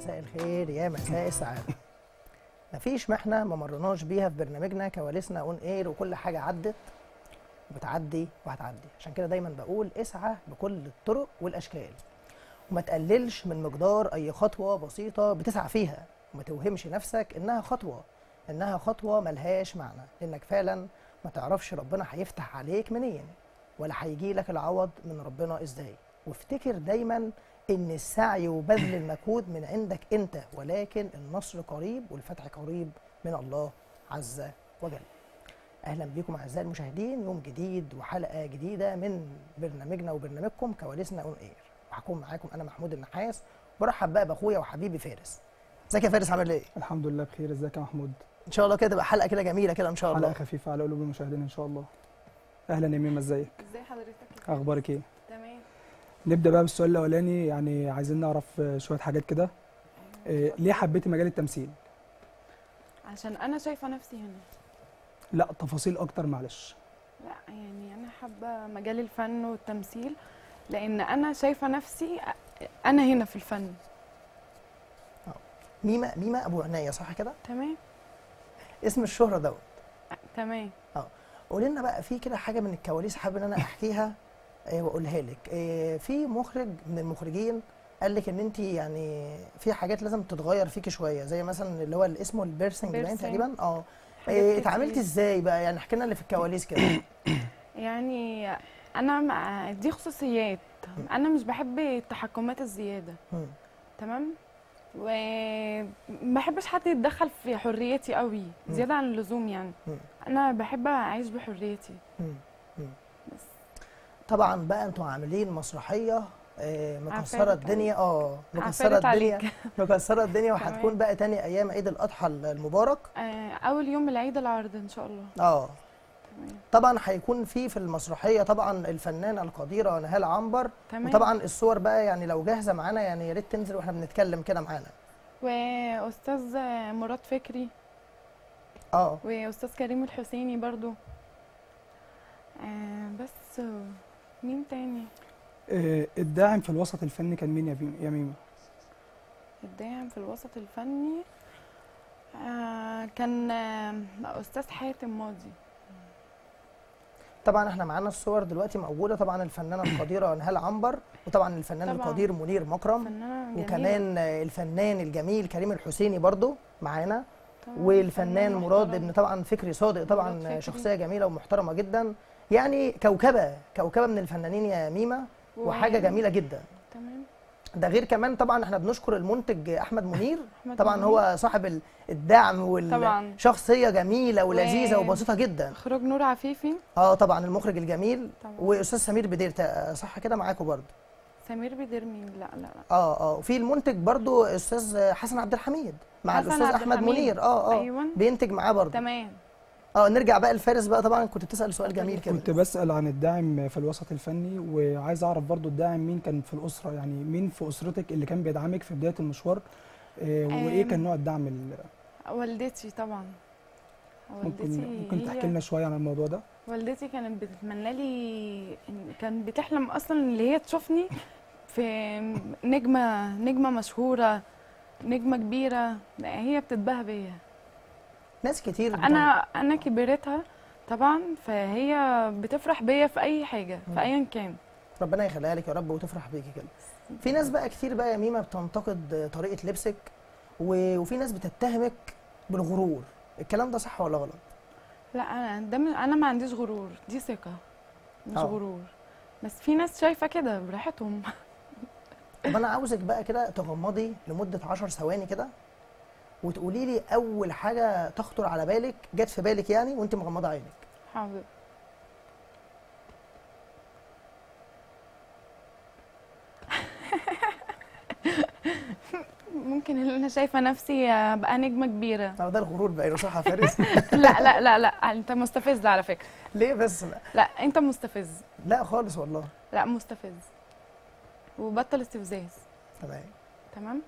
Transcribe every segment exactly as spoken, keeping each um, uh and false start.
مساء الخير يا مساء السعادة. مفيش محنة ما مرناش بيها في برنامجنا كواليسنا اون اير، وكل حاجة عدت وبتعدي وهتعدي. عشان كده دايما بقول اسعى بكل الطرق والاشكال، وما تقللش من مقدار اي خطوة بسيطة بتسعى فيها، وما توهمش نفسك انها خطوة انها خطوة ملهاش معنى، لانك فعلا ما تعرفش ربنا هيفتح عليك منين ولا هيجي لك العوض من ربنا ازاي. وافتكر دايما ان السعي وبذل المجهود من عندك انت، ولكن النصر قريب والفتح قريب من الله عز وجل. اهلا بكم اعزائي المشاهدين، يوم جديد وحلقه جديده من برنامجنا وبرنامجكم كواليسنا اون اير، وهكون معاكم انا محمود النحاس. برحب بقى باخويا وحبيبي فارس. ازيك يا فارس، عامل ايه؟ الحمد لله بخير. ازيك يا محمود؟ ان شاء الله كده تبقى حلقه كده جميله كده ان شاء الله، حلقه خفيفه على قلوب المشاهدين ان شاء الله. اهلا يا ميمه، ازيك؟ ازي حضرتك؟ اخبارك ايه؟ تمام. نبدا بقى بالسؤال الاولاني، يعني عايزين نعرف شويه حاجات كده. إيه ليه حبيتي مجال التمثيل؟ عشان انا شايفه نفسي هنا. لا تفاصيل اكتر معلش. لا يعني انا حابه مجال الفن والتمثيل لان انا شايفه نفسي انا هنا في الفن. ميمه ميمه ابو عنايه، صح كده؟ تمام. اسم الشهره دوت. تمام. اه قولي لنا بقى في كده حاجه من الكواليس حابب ان انا احكيها آه واقولها لك. آه في مخرج من المخرجين قال لك ان انت يعني في حاجات لازم تتغير فيكي شويه، زي مثلا اللي هو اللي اسمه البيرسنج باين تقريبا. اه اتعاملتي ازاي بقى؟ يعني احكي لنا اللي في الكواليس كده. يعني انا مع دي خصوصيات، انا مش بحب التحكمات الزياده. مم. تمام. وما بحبش حد يتدخل في حريتي قوي زياده عن اللزوم. يعني مم. انا بحب اعيش بحريتي. مم. مم. بس طبعا بقى انتوا عاملين مسرحيه آه مكسره عفارت الدنيا. اه مكسره عفارت الدنيا عليك. مكسره الدنيا، تمام. وهتكون بقى تاني ايام عيد الاضحى المبارك. آه، اول يوم العيد العرض ان شاء الله. اه تمام. طبعا هيكون في في المسرحيه طبعا الفنانه القديره نهال عنبر. تمام. وطبعا الصور بقى يعني لو جاهزه معانا يعني يا ريت تنزل واحنا بنتكلم كده معانا. واستاذ مراد فكري اه واستاذ كريم الحسيني برضو. آه بس مين تاني؟ إيه الداعم في الوسط الفني كان مين يا بيم- يا ميمه؟ الداعم في الوسط الفني آه كان آه استاذ حاتم ماضي. طبعا احنا معانا الصور دلوقتي موجوده، طبعا الفنانه القديره نهال عنبر، وطبعا الفنان طبعاً. القدير منير مكرم، فنانة جميلة. وكمان الفنان الجميل كريم الحسيني برضو معانا، طبعاً. والفنان فنان مراد محترم. ابن طبعا فكري صادق، مراد طبعا فكري. شخصيه جميله ومحترمه جدا، يعني كوكبه كوكبه من الفنانين يا ميمه، و- وحاجه جميله جدا. تمام. ده غير كمان طبعا احنا بنشكر المنتج احمد منير، أحمد طبعا منير. هو صاحب ال- الدعم طبعاً. والشخصيه جميله ولذيذه و- وبسيطه جدا. اخراج نور عفيفي. اه طبعا المخرج الجميل، طبعاً. واستاذ سمير بدير، تا- صح كده معاكم برضو؟ سمير بدير مين؟ لا لا لا. اه اه وفي المنتج برضو استاذ حسن عبد الحميد مع حسن الاستاذ عبد احمد الحميد. منير. اه اه أيوة. بينتج معاه برضو. تمام. اه نرجع بقى لفارس بقى، طبعا كنت بتسال سؤال جميل كده. كنت بسال عن الداعم في الوسط الفني، وعايز اعرف برضو الداعم مين كان في الاسره، يعني مين في اسرتك اللي كان بيدعمك في بدايه المشوار؟ إيه وايه آم، كان نوع الدعم ال- والدتي طبعا. ممكن والدتي ممكن هي- تحكي لنا شويه عن الموضوع ده؟ والدتي كانت بتتمنى لي، كانت بتحلم اصلا اللي هي تشوفني في نجمه نجمه مشهوره، نجمه كبيره. هي بتتباهى بيا. ناس كتير انا انا كبرتها طبعا، فهي بتفرح بيا في اي حاجه مم. في ايا كان. ربنا يخليها لك يا رب وتفرح بيكي كده. في ناس بقى كتير بقى يا ميمه بتنتقد طريقه لبسك، و- وفي ناس بتتهمك بالغرور، الكلام ده صح ولا غلط؟ لا انا ده من- انا ما عنديش غرور، دي ثقه مش آه. غرور. بس في ناس شايفه كده براحتهم. طب انا عاوزك بقى كده تغمضي لمده عشر ثواني كده، وتقولي لي اول حاجه تخطر على بالك، جت في بالك يعني وانت مغمضه عينك. حاضر. ممكن اللي انا شايفه نفسي ابقى نجمه كبيره. طب ده الغرور بقى، صح يا فارس؟ لا لا لا لا، انت مستفز على فكره. ليه بس؟ لا انت مستفز. لا خالص والله. لا مستفز، وبطل استفزاز. تمام. تمام.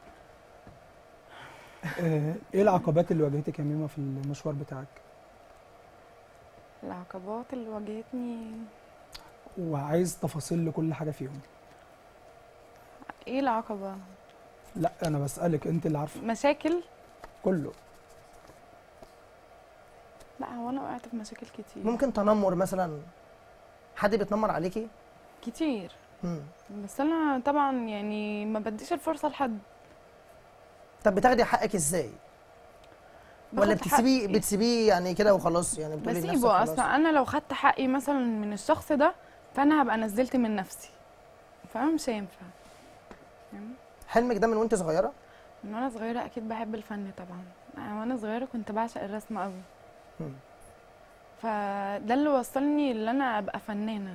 إيه ايه العقبات اللي واجهتك يا ميمه في المشوار بتاعك؟ العقبات اللي واجهتني، وعايز تفاصيل لكل حاجه فيهم. ايه العقبه؟ لا انا بسالك، انت اللي عارفه مشاكل؟ كله. لا هو انا وقعت في مشاكل كتير. ممكن تنمر مثلا، حد بيتنمر عليكي؟ كتير. مم. بس انا طبعا يعني ما بديش الفرصه لحد. طب بتاخدي حقك ازاي؟ ولا باخد بتسيبيه حقي. بتسيبيه يعني كده وخلاص، يعني بتقولي لنفسك بسيبه خلاص؟ اصلا. انا لو خدت حقي مثلا من الشخص ده فانا هبقى نزلت من نفسي، فمش هينفع. فاهم؟ حلمك ده من وانت صغيره؟ من وانا صغيره اكيد بحب الفن طبعا. أنا وانا صغيره كنت بعشق الرسم قوي، مم. فده اللي وصلني ان انا ابقى فنانه.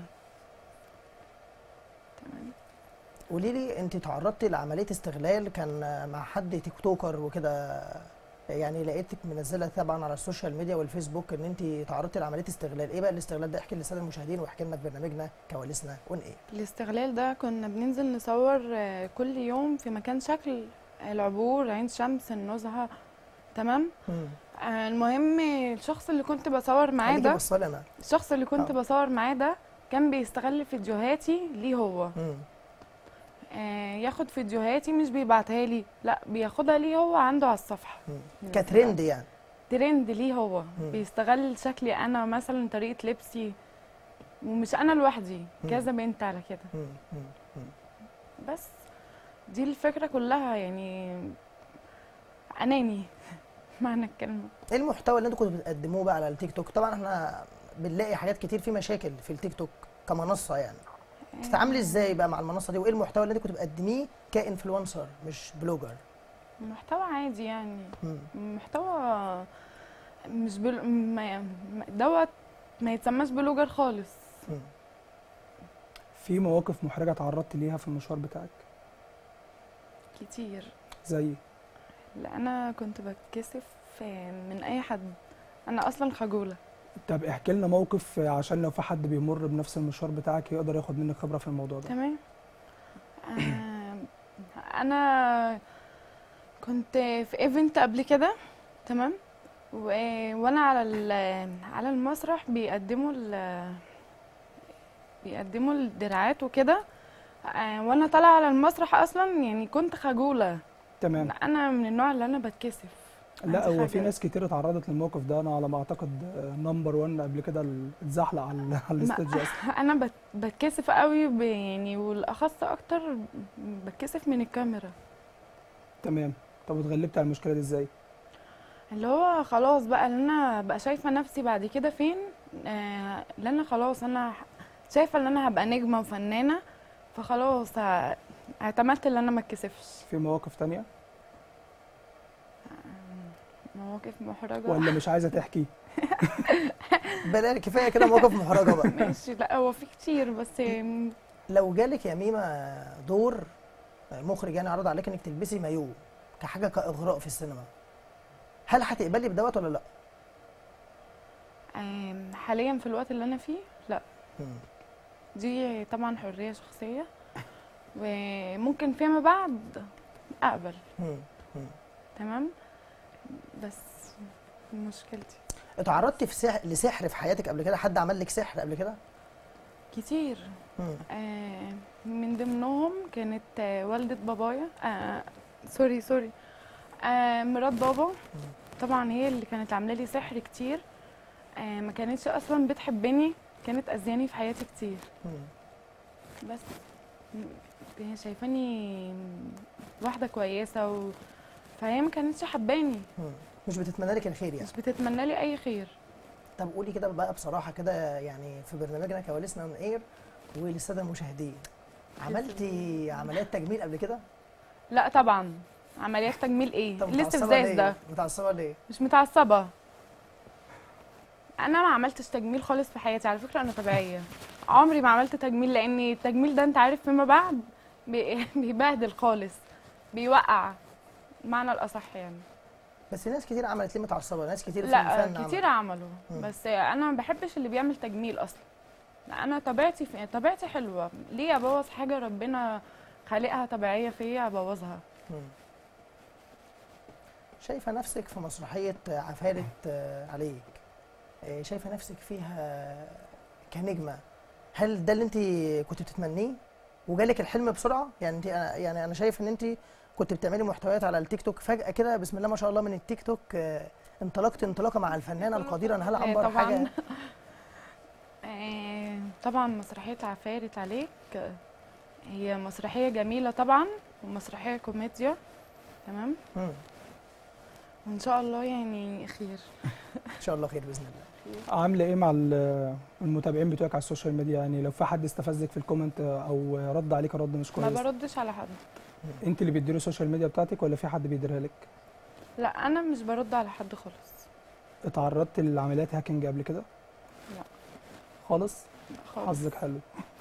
تمام. قولي لي، انت تعرضتي لعمليه استغلال كان مع حد تيك توكر وكده؟ يعني لقيتك منزله طبعا على السوشيال ميديا والفيسبوك ان انت تعرضتي لعمليه استغلال. ايه بقى الاستغلال ده؟ احكي للساده المشاهدين واحكي لنا في برنامجنا كواليسنا اون ايه. الاستغلال ده كنا بننزل نصور آه، كل يوم في مكان شكل، العبور، عين شمس، النزهه. تمام. مم. آه، المهم الشخص اللي كنت بصور معاه خليكي ده بصلي انا. الشخص اللي كنت آه. بصور معاه ده كان بيستغل فيديوهاتي ليه هو. مم. آه، ياخد فيديوهاتي مش بيبعتها لي، لا بياخدها ليه هو عنده على الصفحه. مم. كترند يعني. ترند ليه هو. مم. بيستغل شكلي انا مثلا، طريقه لبسي، ومش انا لوحدي، مم. كذا بنت على كده. مم. مم. مم. بس دي الفكره كلها يعني. اناني معنى الكلمه. ايه المحتوى اللي انتوا كنتوا بتقدموه بقى على التيك توك؟ طبعا احنا بنلاقي حاجات كتير في مشاكل في التيك توك كمنصه يعني. تتعاملي ازاي بقى مع المنصه دي؟ وايه المحتوى اللي انت كنت بتقدميه كانفلونسر مش بلوجر؟ محتوى عادي يعني. مم. محتوى مش بل... ما... ما- دوت ما يتسماش بلوجر خالص. مم. في مواقف محرجه تعرضت ليها في المشوار بتاعك؟ كتير. زي؟ لا انا كنت بتكسف من اي حد، انا اصلا خجوله. طب احكي لنا موقف عشان لو في حد بيمر بنفس المشوار بتاعك يقدر ياخد منك خبره في الموضوع ده. تمام. آه، انا كنت في ايفنت قبل كده. تمام. و... وانا على ال... على المسرح بيقدموا ال... بيقدموا الدراعات وكده. آه، وانا طالعه على المسرح اصلا يعني كنت خجوله. تمام. انا من النوع اللي انا بتكسف. لا عندي هو في حاجة. ناس كتير اتعرضت للموقف ده، انا على ما اعتقد نمبر واحد قبل كده ال- اتزحلق على على الاستيدج اصلا. انا بت... بتكسف قوي ب... يعني والاخص اكتر بتكسف من الكاميرا. تمام. طب اتغلبت على المشكله دي ازاي؟ اللي هو خلاص بقى اللي انا بقى شايفه نفسي بعد كده فين. آه اللي انا خلاص انا شايفه ان انا هبقى نجمه وفنانه، فخلاص ه- اعتمدت ان انا ما اتكسفش. في مواقف تانية مواقف محرجه. ولا مش عايزه تحكي؟ بلاش، كفايه كده مواقف محرجه بقى. ماشي. لا هو في كتير بس. لو جالك يا ميمه دور مخرج يعني عرض عليك انك تلبسي مايو كحاجه كاغراء في السينما، هل هتقبلي بدوت ولا لا؟ آم، حاليا في الوقت اللي انا فيه لا. مم. دي طبعا حريه شخصيه، وممكن فيما بعد اقبل. مم. مم. تمام. بس مشكلتي اتعرضتي في سحر لسحر في حياتك قبل كده؟ حد عمل لك سحر قبل كده؟ كتير. مم. آه من ضمنهم كانت آه والدة بابايا. آه سوري سوري آه مرات بابا. طبعا هي اللي كانت عامله لي سحر كتير. آه ما كانتش اصلا بتحبني، كانت اذياني في حياتي كتير. مم. بس م- هي شايفاني واحده كويسه و... فهي ما كانتش حباني، مم. مش بتتمنى لك الخير يعني؟ مش بتتمنى لي اي خير. طب قولي كده بقى بصراحه كده، يعني في برنامجنا كواليسنا اون اير وللساده المشاهدين، عملتي عمليات تجميل قبل كده؟ لا طبعا. عمليات تجميل ايه؟ طب الاستفزاز متعصبة ده. ليه؟ متعصبه ليه؟ مش متعصبة. أنا ما عملتش تجميل خالص في حياتي، على فكرة أنا طبيعية. عمري ما عملت تجميل، لأن التجميل ده أنت عارف فيما بعد بي- بيبهدل خالص، بيوقع معنى الأصح يعني. بس ناس كتير عملت ليه متعصبه؟ ناس كتير في لا الفن كتير عمل. عملوا، مم. بس أنا ما بحبش اللي بيعمل تجميل أصلا. لا، أنا طبيعتي في... طبيعتي حلوة، ليه أبوظ حاجة ربنا خالقها طبيعية فيا أبوظها؟ مم. شايفه نفسك في مسرحيه عفارة آه، عليك، آه، شايفه نفسك فيها كنجمه، هل ده اللي انت كنت بتتمنيه وجالك الحلم بسرعه؟ يعني انت يعني انا شايف ان انت كنت بتعملي محتويات على التيك توك، فجاه كده بسم الله ما شاء الله من التيك توك آه، انطلقت انطلاقه مع الفنانه القديره نهال آه، عنبر. طبعا. حاجه آه، طبعا مسرحية عفارت عليك، آه، هي مسرحية جميلة طبعا، ومسرحية كوميديا، تمام، مم. وإن شاء الله يعني خير. ان شاء الله خير باذن الله. عامله ايه مع ال- المتابعين بتوعك على السوشيال ميديا؟ يعني لو في حد استفزك في الكومنت او رد عليك رد مش ما كويس، بردش على حد. انت اللي بتديره السوشيال ميديا بتاعتك ولا في حد بيديرها لك؟ لا، أنا مش برد على حد خالص. اتعرضت لعمليات هاكينج قبل كده؟ لا. خالص؟ خالص. حظك حلو.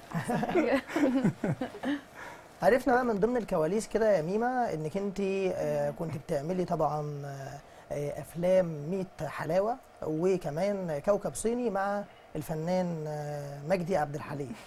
عرفنا بقى من ضمن الكواليس كده يا ميمة انك انت آه، كنت بتعملي طبعا آه، آه، افلام مية حلاوه وكمان كوكب صيني مع الفنان آه، مجدي عبد الحليم.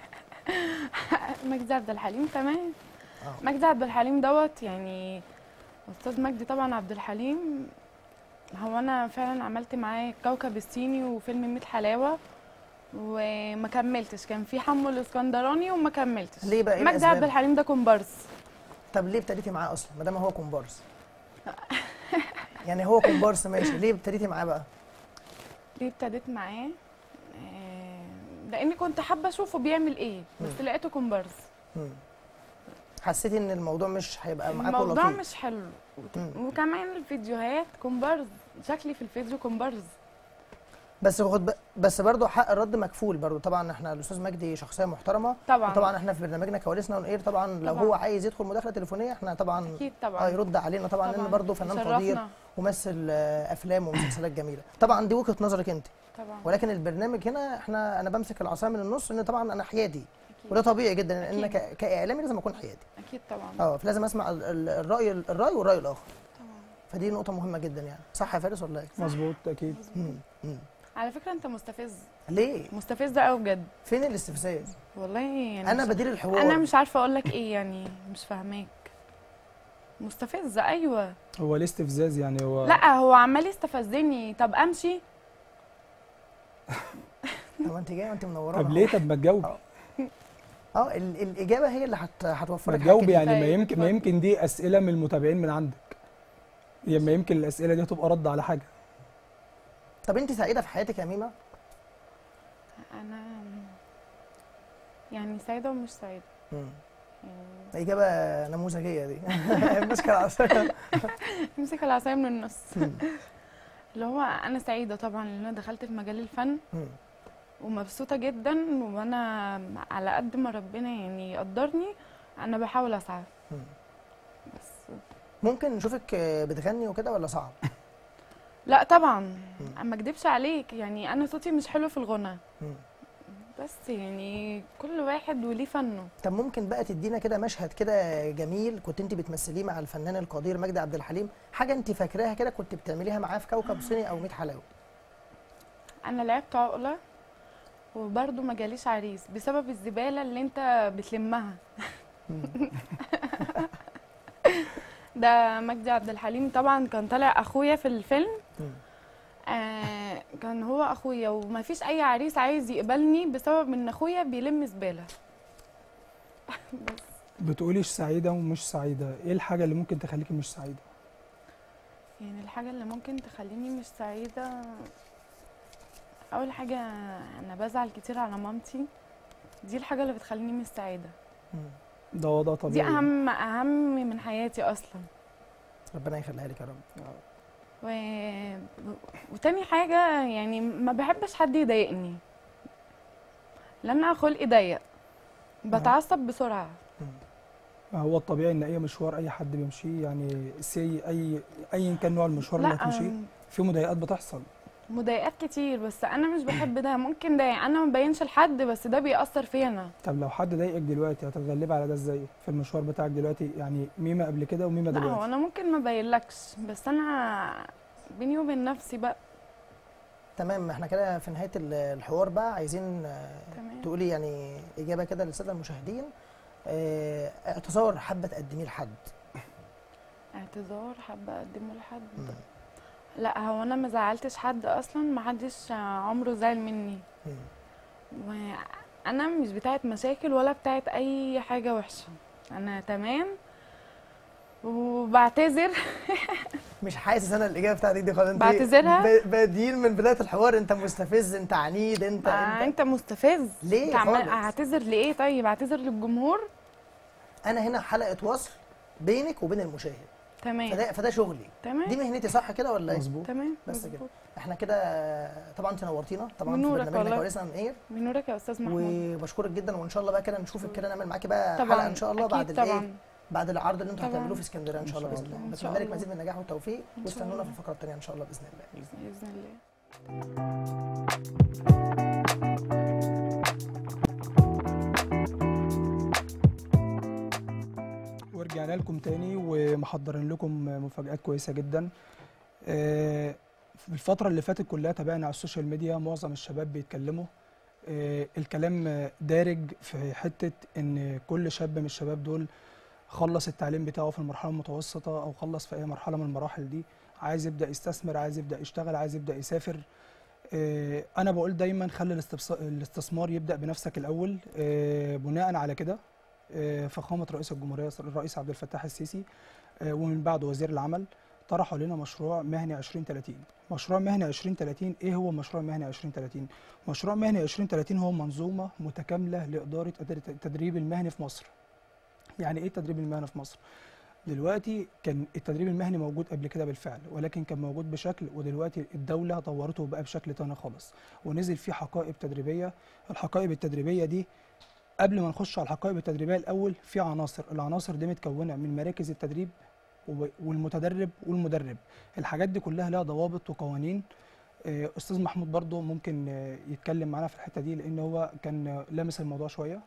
مجدي عبد الحليم، تمام. اه مجدي عبد الحليم دوت يعني أستاذ مجدي طبعا عبد الحليم. هو أنا فعلا عملت معاه كوكب الصيني وفيلم ميت حلاوة، وما كملتش، كان في حمو الاسكندراني وما كملتش. ليه بقى؟ ايه مجدي الأسباب؟ عبد الحليم ده كومبارس. طب ليه ابتديتي معاه اصلا ما دام هو كومبارس؟ يعني هو كومبارس ماشي، ليه ابتديتي معاه بقى؟ ليه ابتديت معاه؟ آه، لاني كنت حابه اشوفه بيعمل ايه، بس مم. لقيته كومبارس. مم. حسيتي ان الموضوع مش هيبقى معاكوا الموضوع لطيف؟ مش حلو، مم. وكمان الفيديوهات كومبارس، شكلي في الفيديو كومبارس. بس خد ب... بس برضه حق الرد مكفول برضه طبعا. احنا الاستاذ مجدي شخصيه محترمه طبعا. وطبعا احنا في برنامجنا كواليسنا اون اير طبعا لو طبعاً. هو عايز يدخل مداخله تليفونيه احنا طبعا اكيد اه طبعا. يرد علينا طبعا, لان برضه فنان قدير يشرفنا. وممثل آه، افلام ومسلسلات جميله. طبعا دي وجهه نظرك انت، طبعا. ولكن البرنامج هنا احنا انا بمسك العصا من النص، ان طبعا انا حيادي أكيد. وده طبيعي جدا لان أكيد. ك- كاعلامي لازم اكون حيادي. اكيد طبعا. اه فلازم اسمع ال- ال- الراي الراي والراي الاخر. طبعا. فدي نقطه مهمه جدا يعني. صح يا فارس ولا ايه؟ مظبوط اكيد. مم. مم. على فكره انت مستفز، ليه؟ مستفز قوي بجد فين الاستفزاز؟ والله. يعني انا مش- بدير الحوار. انا مش عارفه اقول لك ايه، يعني مش فاهماك. مستفز، ايوه. هو ليه استفزاز يعني؟ هو لا، هو عمال يستفزني. طب امشي. طب انت جايه وانت منورانا. طب ليه؟ طب ما تجاوبي. اه اه ال- الاجابه هي اللي هت... هتوفر ما لك تجاوبي حاجة كتير. يعني. ما طيب، يمكن ما اتفضل. يمكن دي اسئله من المتابعين من عندك، يعني ما يمكن الاسئله دي تبقى رد على حاجه. طب انت سعيده في حياتك يا ميمه؟ انا يعني سعيده ومش سعيده مم. يعني. اجابه نموذجيه دي. ماسكه العصايه. امسك العصايه من النص. مم. اللي هو انا سعيده طبعا لان انا دخلت في مجال الفن مم. ومبسوطه جدا، وانا على قد ما ربنا يعني يقدرني انا بحاول اسعى. مم. بس ممكن نشوفك آه، بتغني وكده ولا صعب؟ لا طبعا، مم. ما اكدبش عليك، يعني انا صوتي مش حلو في الغنى، مم. بس يعني كل واحد وليه فنه. طب ممكن بقى تدينا كده مشهد كده جميل كنت انت بتمثليه مع الفنان القدير مجدي عبد الحليم، حاجه انت فاكراها كده كنت بتعمليها معاه في كوكب صيني او ميت حلاوه؟ انا لعبت عقله وبرضه ما جاليش عريس بسبب الزباله اللي انت بتلمها. مم. ده مجدي عبد الحليم طبعا كان طالع اخويا في الفيلم. مم. آه كان هو اخويا، وما فيش اي عريس عايز يقبلني بسبب ان اخويا بيلم زباله. بس بتقوليش سعيده ومش سعيده، ايه الحاجه اللي ممكن تخليكي مش سعيده؟ يعني الحاجه اللي ممكن تخليني مش سعيده، اول حاجه انا بزعل كتير على مامتي، دي الحاجه اللي بتخليني مش سعيده. مم. ده وضع دي طبيعي. اهم اهم من حياتي اصلا. ربنا يخليها لك يا رب. و... وتاني حاجة يعني ما بحبش حد يضايقني، لأن أنا خلقي ضيق، بتعصب بسرعة. مم. هو الطبيعي ان اي مشوار اي حد بيمشيه، يعني سي اي ايا كان نوع المشوار اللي هتمشيه لا، في مضايقات بتحصل. مضايقات كتير، بس أنا مش بحب ده. ممكن ده أنا ما ببينش لحد، بس ده بيأثر فيا أنا. طب لو حد ضايقك دلوقتي هتتغلبي على ده ازاي في المشوار بتاعك دلوقتي؟ يعني ميمه قبل كده وميمه لا، هو دلوقتي. أنا ممكن ما بينلكش، بس أنا بيني وبين نفسي بقى. تمام، احنا كده في نهايه ال- الحوار بقى عايزين آه، تمام. تقولي يعني اجابه كده للساده المشاهدين، آه، اعتذار حابه تقدميه لحد. اعتذار حابة أقدمه لحد؟ مم. لا، هو أنا ما زعلتش حد أصلا، ما حدش عمره زعل مني، مم. وانا مش بتاعت مشاكل ولا بتاعت اي حاجه وحشه. انا تمام وبعتذر. مش حاسس انا الاجابه بتاعتك دي خالص. انت بعتذرها. ب- بادين من بدايه الحوار انت مستفز، انت عنيد، انت آه، انت انت مستفز. ليه انت عمال خالص؟ اعتذر لايه؟ طيب اعتذر للجمهور. انا هنا حلقه وصل بينك وبين المشاهد، تمام فده فده شغلي، دي تمام مهنتي، صح كده ولا ايه؟ مظبوط. تمام بس كده. مظبوط. احنا كده طبعا انت نورتينا طبعا في بنورك برنامجنا والله. كواليسنا من اير، بنورك يا استاذ محمود. وبشكرك جدا، وان شاء الله بقى كده نشوفك كده نعمل معاكي بقى طبعا حلقه ان شاء الله أكيد بعد الايه، طبعا. بعد العرض اللي انتوا طبعاً. هتعملوه في اسكندريه ان شاء الله إن شاء باذن الله. الله. إن شاء بتمنى لك الله. مزيد من النجاح والتوفيق، إن شاء واستنونا الله. في الفقره الثانيه ان شاء الله باذن الله. باذن الله. ورجعنا لكم تاني ومحضرين لكم مفاجآت كويسة جدا. آه، في الفترة اللي فاتت كلها تابعنا على السوشيال ميديا معظم الشباب بيتكلموا. آه، الكلام دارج في حتة إن كل شاب من الشباب دول خلص التعليم بتاعه في المرحلة المتوسطة أو خلص في أي مرحلة من المراحل دي، عايز يبدأ يستثمر، عايز يبدأ يشتغل، عايز يبدأ يسافر. آه، أنا بقول دايما خلي الاستبص- الاستثمار يبدأ بنفسك الأول. آه، بناء على كده آه، فخامة رئيس الجمهورية الرئيس عبد الفتاح السيسي آه، ومن بعده وزير العمل طرحوا لنا مشروع مهني عشرين ثلاثين. مشروع مهني عشرين ثلاثين ايه هو مشروع مهني عشرين ثلاثين؟ مشروع مهني عشرين ثلاثين هو منظومة متكاملة لإدارة التدريب المهني في مصر. يعني ايه التدريب المهني في مصر؟ دلوقتي كان التدريب المهني موجود قبل كده بالفعل، ولكن كان موجود بشكل، ودلوقتي الدولة طورته وبقى بشكل تاني خالص، ونزل فيه حقائب تدريبية. الحقائب التدريبية دي قبل ما نخش على الحقائب التدريبيه الاول في عناصر، العناصر دي متكونه من مراكز التدريب والمتدرب والمدرب. الحاجات دي كلها لها ضوابط وقوانين. آه، استاذ محمود برضو ممكن آه، يتكلم معانا في الحته دي لان هو كان آه، لامس الموضوع شويه.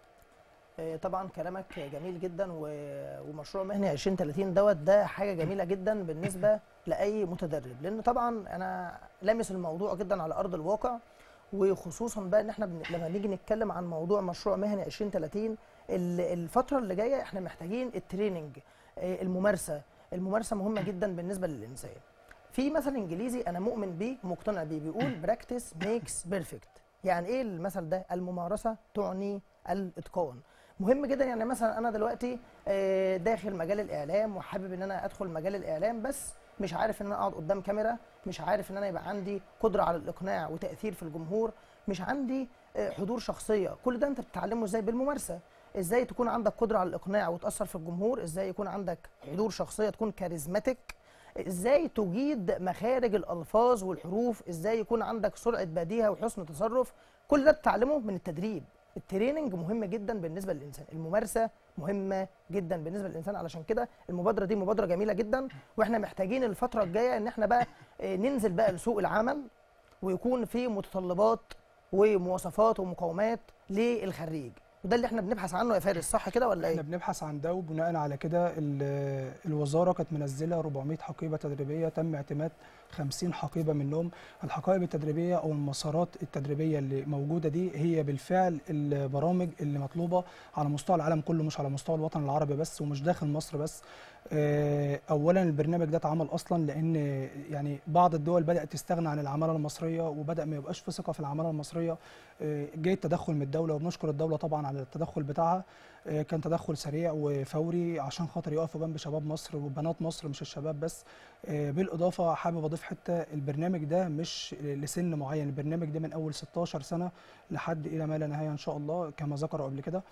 آه، طبعا كلامك جميل جدا، و- ومشروع مهني عشرين ثلاثين دوت ده حاجه جميله جدا بالنسبه لاي متدرب، لان طبعا انا لامس الموضوع جدا على ارض الواقع، وخصوصا بقى ان احنا بن... لما نيجي نتكلم عن موضوع مشروع مهني عشرين ثلاثين، ال- الفتره اللي جايه احنا محتاجين التريننج، آه، الممارسه. الممارسه مهمه جدا بالنسبه للانسان. في مثل انجليزي انا مؤمن بيه ومقتنع بيه بيقول براكتس ميكس بيرفكت. يعني ايه المثل ده؟ الممارسه تعني الاتقان. مهم جدا. يعني مثلا انا دلوقتي آه، داخل مجال الاعلام وحابب ان انا ادخل مجال الاعلام، بس مش عارف ان انا اقعد قدام كاميرا، مش عارف ان انا يبقى عندي قدره على الاقناع وتاثير في الجمهور، مش عندي آه، حضور شخصيه. كل ده انت بتتعلمه ازاي؟ بالممارسه. ازاي تكون عندك قدره على الاقناع وتاثر في الجمهور، ازاي يكون عندك حضور شخصيه تكون كاريزماتيك، ازاي تجيد مخارج الالفاظ والحروف، ازاي يكون عندك سرعه بديهه وحسن تصرف. كل ده بتتعلمه من التدريب. التريننج مهم جدا بالنسبه للانسان، الممارسه مهمه جدا بالنسبه للانسان. علشان كده المبادره دي مبادره جميله جدا، واحنا محتاجين الفتره الجايه ان احنا بقى آه، ننزل بقى لسوق العمل، ويكون في متطلبات ومواصفات ومقومات للخريج، وده اللي احنا بنبحث عنه يا فارس، صح كده ولا احنا ايه؟ بنبحث عن ده، وبناء على كده ال- الوزاره كانت منزله أربعمائة حقيبه تدريبيه تم اعتماد خمسين حقيبه منهم. الحقائب التدريبيه او المسارات التدريبيه اللي موجوده دي هي بالفعل البرامج اللي مطلوبه على مستوى العالم كله، مش على مستوى الوطن العربي بس، ومش داخل مصر بس. آه، اولا البرنامج ده اتعمل اصلا لان يعني بعض الدول بدات تستغنى عن العماله المصريه، وبدا ما يبقاش في ثقه في العماله المصريه. آه، جاي التدخل من الدوله، وبنشكر الدوله طبعا على التدخل بتاعها. آه، كان تدخل سريع وفوري عشان خاطر يقفوا جنب شباب مصر وبنات مصر، مش الشباب بس. آه، بالاضافه حابب اضيف حته، البرنامج ده مش لسن معين، البرنامج ده من اول ستاشر سنه لحد الى ما لا نهايه ان شاء الله كما ذكروا قبل كده.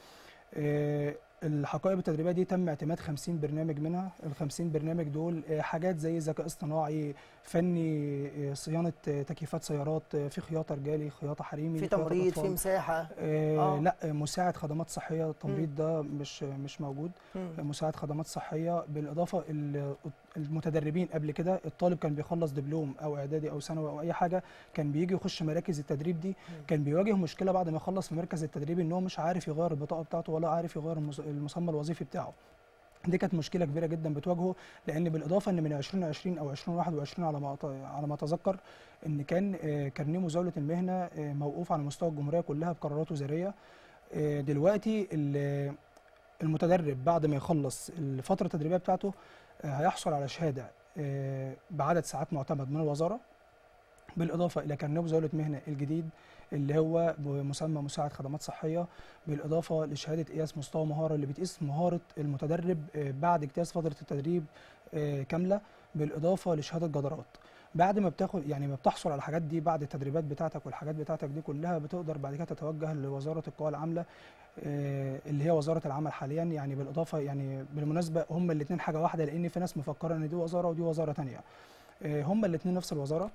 آه، الحقائب التدريبيه دي تم اعتماد خمسين برنامج منها. ال خمسين برنامج دول آه، حاجات زي ذكاء اصطناعي، فني، آه، صيانه آه، تكييفات سيارات، آه، في خياطه رجالي، خياطه حريمي، في خياطة تمريض، أطفال. في مساحه. آه آه. لا، مساعد خدمات صحيه. التمريض ده مش مش موجود. مم. مساعد خدمات صحيه. بالاضافه ال- المتدربين قبل كده، الطالب كان بيخلص دبلوم او اعدادي او ثانوي او اي حاجه، كان بيجي يخش مراكز التدريب دي، كان بيواجه مشكله بعد ما يخلص في مركز التدريب ان هو مش عارف يغير البطاقه بتاعته ولا عارف يغير المس- المسمى الوظيفي بتاعه. دي كانت مشكله كبيره جدا بتواجهه، لان بالاضافه ان من ألفين وعشرين او ألفين وواحد وعشرين على ما أت- على ما اتذكر ان كان آه، كارنيه مزاوله المهنه آه، موقوف على مستوى الجمهوريه كلها بقرارات وزاريه. آه، دلوقتي ال- المتدرب بعد ما يخلص الفتره التدريبيه بتاعته آه، هيحصل على شهاده آه، بعدد ساعات معتمد من الوزاره، بالاضافه الى كارنيه مزاوله مهنه الجديد اللي هو بمسمى مساعد خدمات صحيه، بالاضافه لشهاده قياس مستوى مهاره اللي بتقيس مهاره المتدرب آه، بعد اجتياز فتره التدريب آه، كامله، بالاضافه لشهاده جدارات. بعد ما بتاخد يعني ما بتحصل على الحاجات دي بعد التدريبات بتاعتك والحاجات بتاعتك دي كلها، بتقدر بعد كده تتوجه لوزاره القوى العامله آه، اللي هي وزاره العمل حاليا. يعني بالاضافه يعني بالمناسبه هم الاثنين حاجه واحده، لان في ناس مفكره ان دي وزاره ودي وزاره ثانيه. هم الاثنين نفس الوزاره.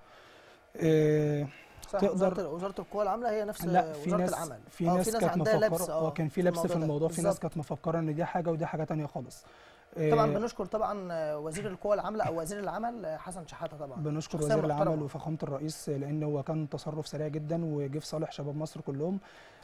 آه، صح، تقدر وزاره وزاره القوى العامله هي نفس لا في وزاره ناس العمل. في آه، ناس كانت عندها لبس مفكره اه اه كان في لبس في ده. الموضوع. في ناس بالظبط. كانت مفكره ان دي حاجه ودي حاجه ثانيه خالص. طبعا آه، بنشكر طبعا وزير القوى العامله او وزير العمل حسن شحاته طبعا. بنشكر شخصية وزير العمل محترمة. وفخامه الرئيس، لان هو كان تصرف سريع جدا وجه في صالح شباب مصر كلهم.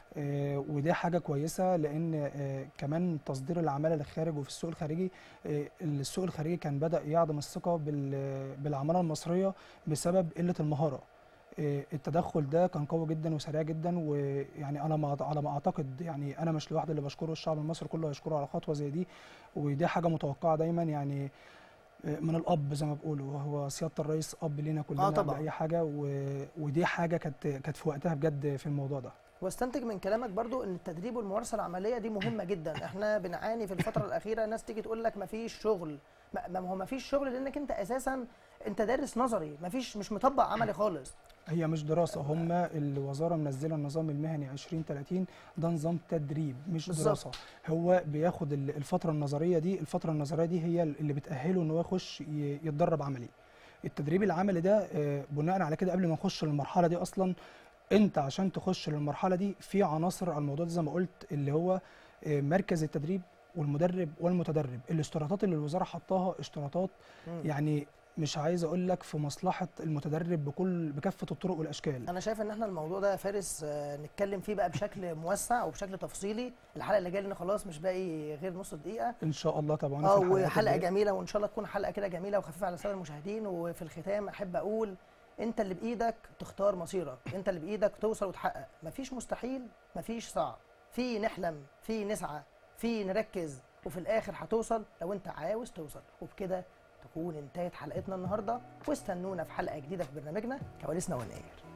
آه، ودي حاجه كويسه، لان آه، كمان تصدير العماله للخارج وفي السوق الخارجي، آه، السوق الخارجي كان بدا يعدم الثقه بال- بالعماله المصريه بسبب قله المهاره. آه، التدخل ده كان قوي جدا وسريع جدا، ويعني انا ما على ما اعتقد يعني انا مش لوحدي اللي بشكره، الشعب المصري كله هيشكره على خطوه زي دي. ودي حاجه متوقعه دايما يعني آه، من الاب زي ما بيقولوا، وهو سياده الرئيس اب لينا كلنا آه طبعاً. باي حاجه. و- ودي حاجه كانت كانت في وقتها بجد في الموضوع ده. واستنتج من كلامك برضو ان التدريب والممارسه العمليه دي مهمه جدا. احنا بنعاني في الفتره الاخيره ناس تيجي تقول لك مفيش شغل. ما ما هو مفيش شغل لانك انت اساسا انت دارس نظري، مفيش مش مطبق عملي خالص. هي مش دراسه، هم الوزاره منزله النظام المهني عشرين ثلاثين، ده نظام تدريب مش بالظبط. دراسه. هو بياخد ال- الفتره النظريه دي، الفتره النظريه دي هي اللي بتاهله ان هو يخش ي- يتدرب عملي. التدريب العملي ده آه، بناء على كده قبل ما نخش للمرحله دي اصلا، انت عشان تخش للمرحله دي في عناصر على الموضوع ده زي ما قلت، اللي هو آه، مركز التدريب والمدرب والمتدرب. الاشتراطات اللي الوزاره حطاها اشتراطات مم. يعني مش عايز اقول لك في مصلحه المتدرب بكل بكافه الطرق والاشكال. انا شايف ان احنا الموضوع ده يا فارس آه، نتكلم فيه بقى بشكل موسع وبشكل تفصيلي الحلقه اللي جايه، لان خلاص مش باقي غير نص دقيقه. ان شاء الله طبعا. اه في الحلقات وحلقه الجاية. جميله، وان شاء الله تكون حلقه كده جميله وخفيفه على الساده المشاهدين. وفي الختام احب اقول انت اللي بايدك تختار مصيرك، انت اللي بايدك توصل وتحقق. مفيش مستحيل، مفيش صعب، في نحلم، في نسعى، في نركز، وفي الاخر هتوصل لو انت عاوز توصل. وبكده تكون انتهت حلقتنا النهارده، واستنونا في حلقه جديده في برنامجنا كواليسنا والنقير.